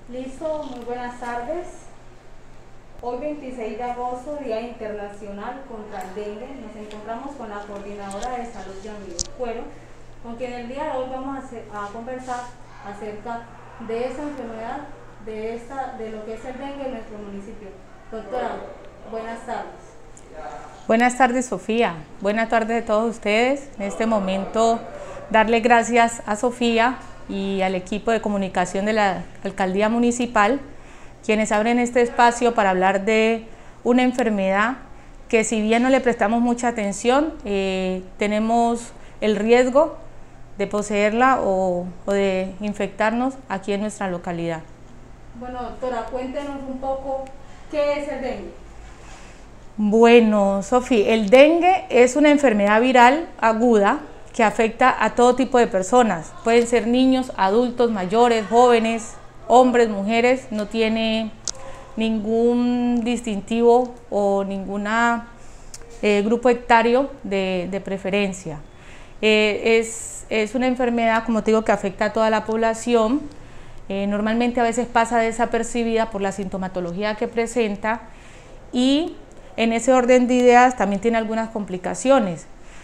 Listo, muy buenas tardes. Hoy 26 de agosto, Día Internacional contra el Dengue, nos encontramos con la Coordinadora de Salud Yamile Cuero, con quien el día de hoy vamos a conversar acerca de esta enfermedad, de lo que es el dengue en nuestro municipio. Doctora, buenas tardes. Buenas tardes, Sofía. Buenas tardes a todos ustedes. En este momento, darle gracias a Sofía y al equipo de comunicación de la Alcaldía Municipal, quienes abren este espacio para hablar de una enfermedad que, si bien no le prestamos mucha atención, tenemos el riesgo de poseerla o de infectarnos aquí en nuestra localidad. Bueno, doctora, cuéntenos un poco qué es el dengue. Bueno, Sofía, el dengue es una enfermedad viral aguda que afecta a todo tipo de personas. Pueden ser niños, adultos, mayores, jóvenes, hombres, mujeres, no tiene ningún distintivo o ningún grupo etario de preferencia. Es una enfermedad, como te digo, que afecta a toda la población. Normalmente a veces pasa desapercibida por la sintomatología que presenta, y en ese orden de ideas también tiene algunas complicaciones.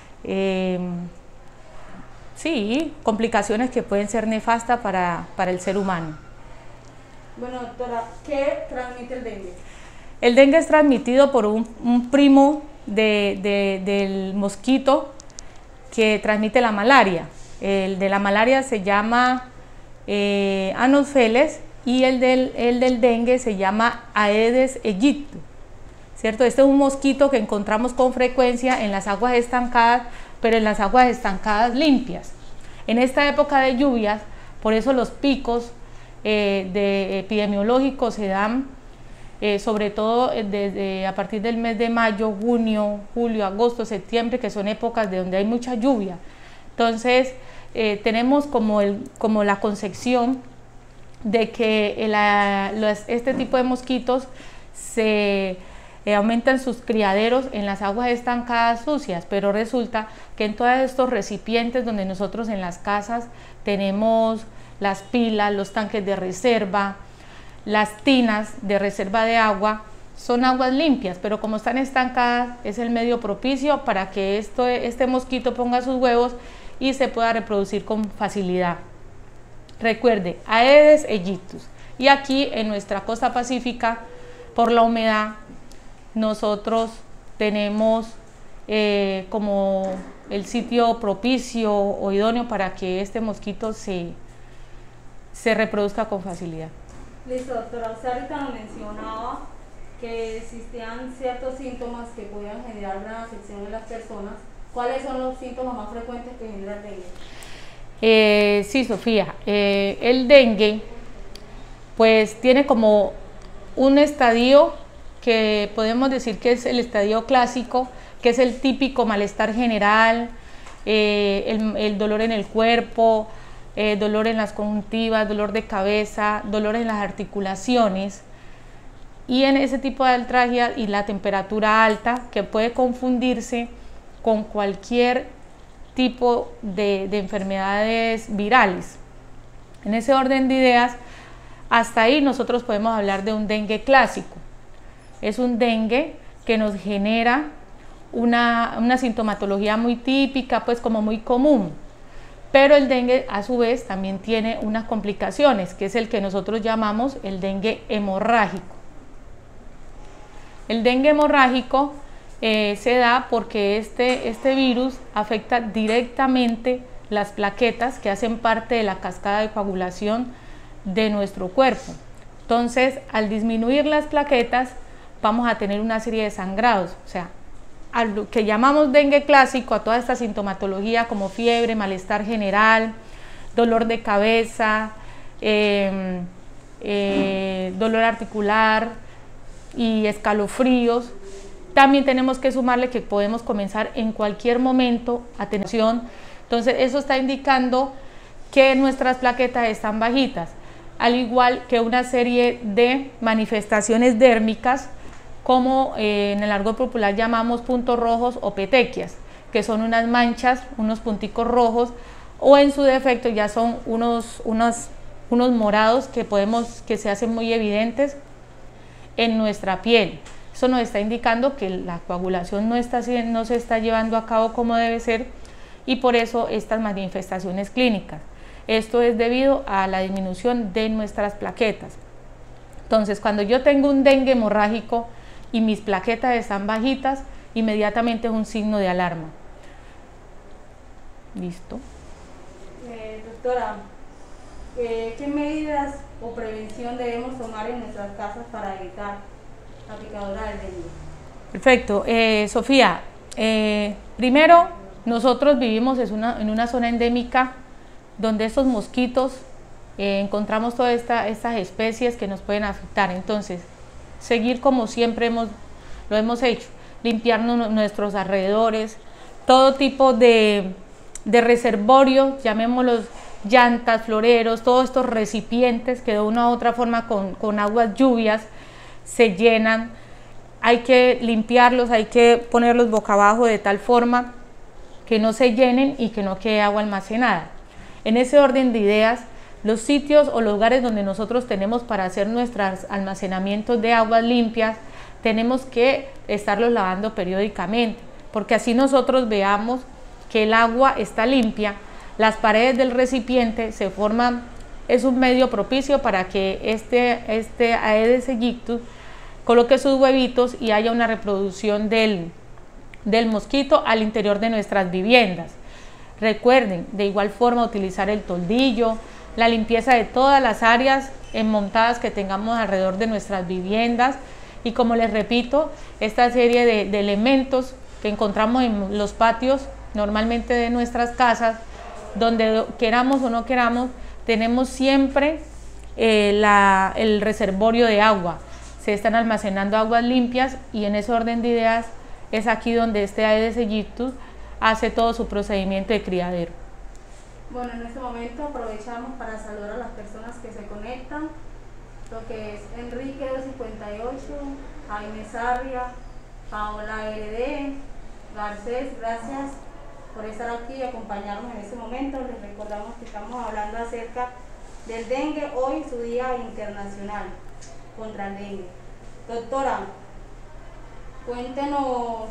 Sí, complicaciones que pueden ser nefastas para el ser humano. Bueno, doctora, ¿qué transmite el dengue? El dengue es transmitido por un primo del mosquito que transmite la malaria. El de la malaria se llama Anopheles, y el del dengue se llama Aedes aegypti, ¿cierto? Este es un mosquito que encontramos con frecuencia en las aguas estancadas, pero en las aguas estancadas limpias. En esta época de lluvias, por eso los picos epidemiológicos se dan sobre todo a partir del mes de mayo, junio, julio, agosto, septiembre, que son épocas de donde hay mucha lluvia. Entonces tenemos como la concepción de que este tipo de mosquitos aumentan sus criaderos en las aguas estancadas sucias, pero resulta que en todos estos recipientes donde nosotros en las casas tenemos las pilas, los tanques de reserva, las tinas de reserva de agua, son aguas limpias, pero como están estancadas es el medio propicio para que este mosquito ponga sus huevos y se pueda reproducir con facilidad. Recuerde, Aedes aegypti. Y aquí en nuestra costa pacífica, por la humedad, nosotros tenemos como el sitio propicio o idóneo para que este mosquito se reproduzca con facilidad. Listo, doctora, usted ahorita nos mencionaba que existían ciertos síntomas que podían generar una afección en las personas. ¿Cuáles son los síntomas más frecuentes que genera el dengue? Sí, Sofía, el dengue pues tiene como un estadio que podemos decir que es el estadio clásico, que es el típico malestar general, el dolor en el cuerpo, dolor en las conjuntivas, dolor de cabeza, dolor en las articulaciones, y en ese tipo de artralgia y la temperatura alta, que puede confundirse con cualquier tipo de enfermedades virales. En ese orden de ideas, hasta ahí nosotros podemos hablar de un dengue clásico. Es un dengue que nos genera una sintomatología muy típica, pues como muy común. Pero el dengue a su vez también tiene unas complicaciones, que es el que nosotros llamamos el dengue hemorrágico. El dengue hemorrágico se da porque este virus afecta directamente las plaquetas que hacen parte de la cascada de coagulación de nuestro cuerpo. Entonces, al disminuir las plaquetas, vamos a tener una serie de sangrados. O sea, a lo que llamamos dengue clásico, a toda esta sintomatología como fiebre, malestar general, dolor de cabeza, dolor articular y escalofríos, también tenemos que sumarle que podemos comenzar en cualquier momento a tener tensión. Entonces eso está indicando que nuestras plaquetas están bajitas, al igual que una serie de manifestaciones dérmicas, como en el argot popular llamamos puntos rojos o petequias, que son unas manchas, unos punticos rojos, o en su defecto ya son unos unos morados que se hacen muy evidentes en nuestra piel. Eso nos está indicando que la coagulación no se está llevando a cabo como debe ser, y por eso estas manifestaciones clínicas. Esto es debido a la disminución de nuestras plaquetas. Entonces, cuando yo tengo un dengue hemorrágico y mis plaquetas están bajitas, inmediatamente es un signo de alarma. Listo. Doctora, ¿qué medidas o prevención debemos tomar en nuestras casas para evitar la picadura del dengue? Perfecto. Sofía, primero, nosotros vivimos en una zona endémica donde estos mosquitos encontramos todas estas especies que nos pueden afectar. Entonces, seguir como siempre lo hemos hecho, limpiarnos nuestros alrededores, todo tipo de reservorios, llamémoslos llantas, floreros, todos estos recipientes que de una u otra forma con aguas lluvias se llenan. Hay que limpiarlos, hay que ponerlos boca abajo de tal forma que no se llenen y que no quede agua almacenada. En ese orden de ideas, los sitios o lugares donde nosotros tenemos para hacer nuestros almacenamientos de aguas limpias, tenemos que estarlos lavando periódicamente, porque así nosotros veamos que el agua está limpia, las paredes del recipiente se forman, es un medio propicio para que este Aedes aegyptus coloque sus huevitos y haya una reproducción del mosquito al interior de nuestras viviendas. Recuerden, de igual forma, utilizar el toldillo, la limpieza de todas las áreas montadas que tengamos alrededor de nuestras viviendas, y como les repito, esta serie de elementos que encontramos en los patios normalmente de nuestras casas, donde queramos o no queramos, tenemos siempre el reservorio de agua. Se están almacenando aguas limpias, y en ese orden de ideas es aquí donde este Aedes aegyptus hace todo su procedimiento de criadero. Bueno, en este momento aprovechamos para saludar a las personas que se conectan, lo que es Enrique 258, Jaime Sarria, Paola RD, Garcés, gracias por estar aquí y acompañarnos en este momento. Les recordamos que estamos hablando acerca del dengue, hoy su Día Internacional contra el Dengue. Doctora, cuéntenos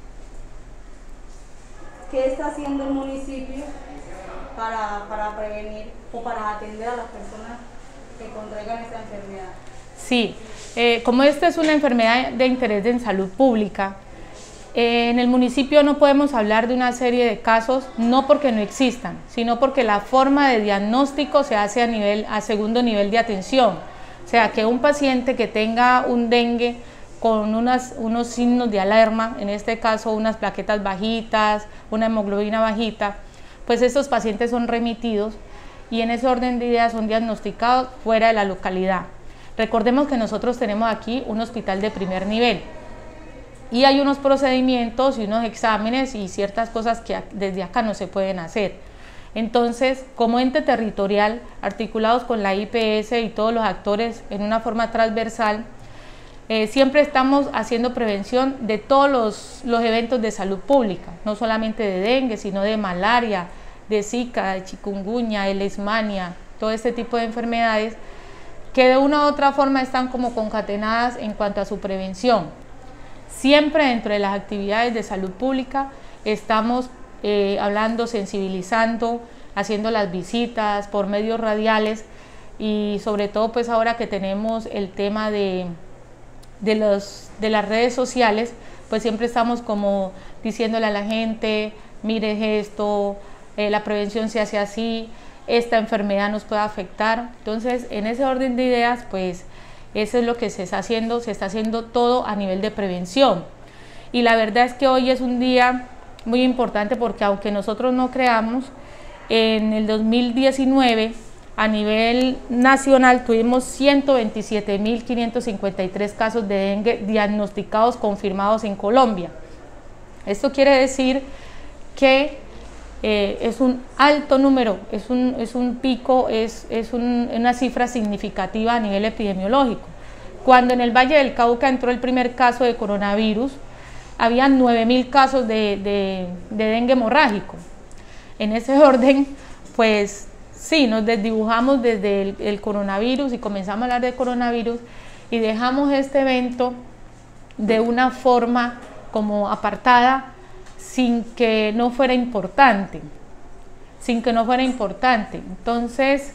qué está haciendo el municipio para prevenir o para atender a las personas que contraigan esta enfermedad. Sí, como esta es una enfermedad de interés en salud pública, en el municipio no podemos hablar de una serie de casos, no porque no existan, sino porque la forma de diagnóstico se hace a segundo nivel de atención. O sea, que un paciente que tenga un dengue con unos signos de alarma, en este caso unas plaquetas bajitas, una hemoglobina bajita, pues estos pacientes son remitidos y en ese orden de ideas son diagnosticados fuera de la localidad. Recordemos que nosotros tenemos aquí un hospital de primer nivel y hay unos procedimientos y unos exámenes y ciertas cosas que desde acá no se pueden hacer. Entonces, como ente territorial, articulados con la IPS y todos los actores en una forma transversal, siempre estamos haciendo prevención de todos los eventos de salud pública, no solamente de dengue, sino de malaria, de zika, de chikungunya, de leishmania, todo este tipo de enfermedades que de una u otra forma están como concatenadas en cuanto a su prevención. Siempre dentro de las actividades de salud pública estamos hablando, sensibilizando, haciendo las visitas por medios radiales y sobre todo pues ahora que tenemos el tema de las redes sociales, pues siempre estamos como diciéndole a la gente, mire esto, la prevención se hace así, esta enfermedad nos puede afectar. Entonces en ese orden de ideas pues eso es lo que se está haciendo todo a nivel de prevención. Y la verdad es que hoy es un día muy importante porque aunque nosotros no creamos, en el 2019 a nivel nacional tuvimos 127.553 casos de dengue diagnosticados, confirmados en Colombia. Esto quiere decir que es un alto número, es un pico, es una cifra significativa a nivel epidemiológico. Cuando en el Valle del Cauca entró el primer caso de coronavirus, había 9.000 casos de dengue hemorrágico. En ese orden, pues Sí, nos desdibujamos desde el coronavirus y comenzamos a hablar de coronavirus y dejamos este evento de una forma como apartada sin que no fuera importante, Entonces,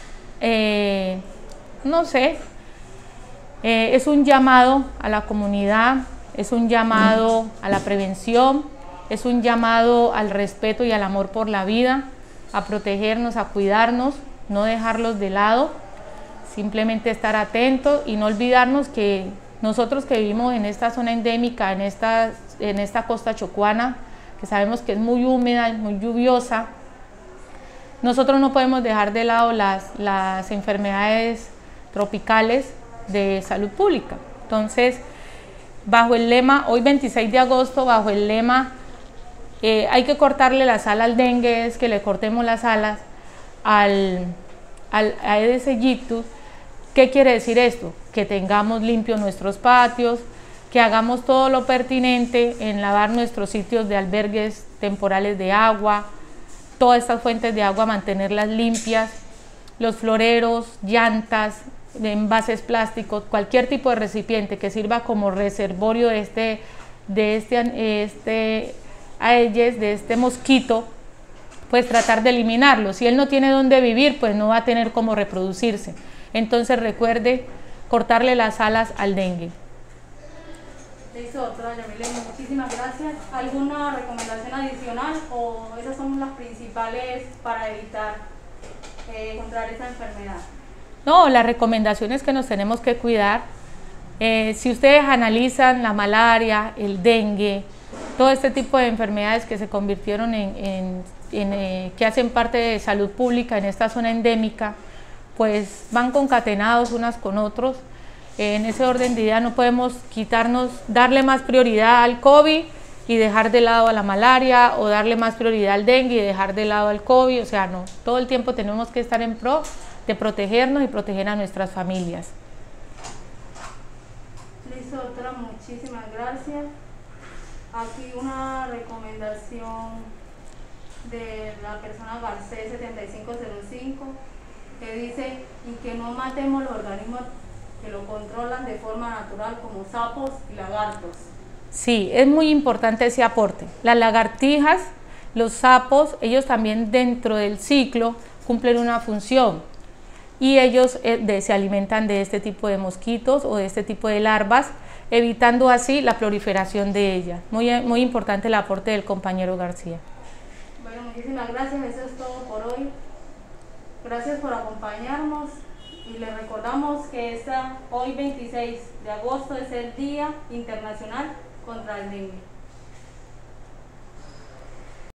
no sé, es un llamado a la comunidad, es un llamado a la prevención, es un llamado al respeto y al amor por la vida, a protegernos, a cuidarnos, no dejarlos de lado, simplemente estar atentos y no olvidarnos que nosotros que vivimos en esta zona endémica, en esta costa chocuana, que sabemos que es muy húmeda, muy lluviosa, nosotros no podemos dejar de lado las enfermedades tropicales de salud pública. Entonces, bajo el lema, hoy 26 de agosto, bajo el lema hay que cortarle las alas al dengue, es que le cortemos las alas a Aedes aegyptus. ¿Qué quiere decir esto? Que tengamos limpios nuestros patios, que hagamos todo lo pertinente en lavar nuestros sitios de albergues temporales de agua, todas estas fuentes de agua, mantenerlas limpias, los floreros, llantas, envases plásticos, cualquier tipo de recipiente que sirva como reservorio de este Aedes, de este mosquito, pues tratar de eliminarlo. Si él no tiene dónde vivir, pues no va a tener cómo reproducirse. Entonces recuerde cortarle las alas al dengue. Listo, doctora Yamile, muchísimas gracias. ¿Alguna recomendación adicional o esas son las principales para evitar contraer esta enfermedad? No, la recomendación es que nos tenemos que cuidar. Si ustedes analizan la malaria, el dengue, todo este tipo de enfermedades que se convirtieron que hacen parte de salud pública en esta zona endémica, pues van concatenados unas con otros. En ese orden de idea no podemos darle más prioridad al COVID y dejar de lado a la malaria, o darle más prioridad al dengue y dejar de lado al COVID. O sea, no, todo el tiempo tenemos que estar en pro de protegernos y proteger a nuestras familias. Listo, doctora, muchísimas gracias. Aquí una recomendación de la persona Garcés 7505 que dice: y que no matemos los organismos que lo controlan de forma natural, como sapos y lagartos. Sí, es muy importante ese aporte. Las lagartijas, los sapos, ellos también dentro del ciclo cumplen una función y ellos se alimentan de este tipo de mosquitos o de este tipo de larvas, evitando así la proliferación de ellas. Muy importante el aporte del compañero García. Bueno, muchísimas gracias, eso es todo por hoy. Gracias por acompañarnos y les recordamos que hoy 26 de agosto es el Día Internacional contra el Dengue.